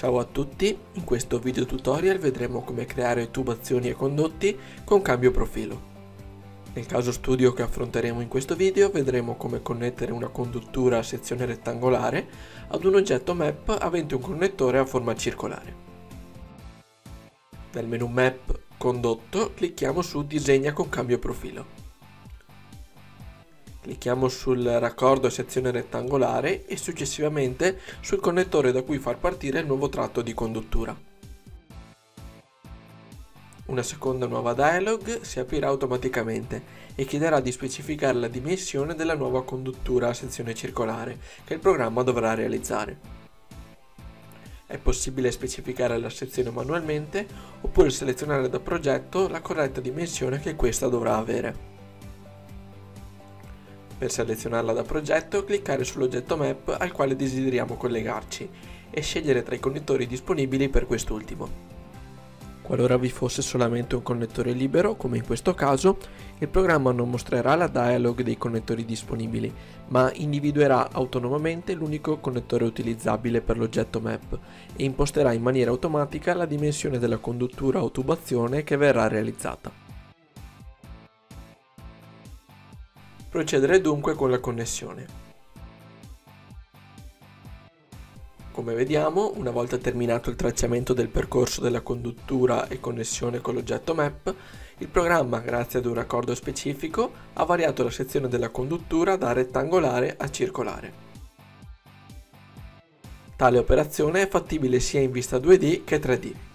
Ciao a tutti, in questo video tutorial vedremo come creare tubazioni e condotti con cambio profilo. Nel caso studio che affronteremo in questo video vedremo come connettere una conduttura a sezione rettangolare ad un oggetto map avente un connettore a forma circolare. Nel menu Map Condotto clicchiamo su Disegna con cambio profilo. Clicchiamo sul raccordo a sezione rettangolare e successivamente sul connettore da cui far partire il nuovo tratto di conduttura. Una seconda nuova dialog si aprirà automaticamente e chiederà di specificare la dimensione della nuova conduttura a sezione circolare che il programma dovrà realizzare. È possibile specificare la sezione manualmente oppure selezionare da progetto la corretta dimensione che questa dovrà avere. Per selezionarla da progetto, cliccare sull'oggetto map al quale desideriamo collegarci e scegliere tra i connettori disponibili per quest'ultimo. Qualora vi fosse solamente un connettore libero, come in questo caso, il programma non mostrerà la dialog dei connettori disponibili, ma individuerà autonomamente l'unico connettore utilizzabile per l'oggetto map e imposterà in maniera automatica la dimensione della conduttura o tubazione che verrà realizzata. Procedere dunque con la connessione. Come vediamo, una volta terminato il tracciamento del percorso della conduttura e connessione con l'oggetto map, il programma, grazie ad un raccordo specifico, ha variato la sezione della conduttura da rettangolare a circolare. Tale operazione è fattibile sia in vista 2D che 3D.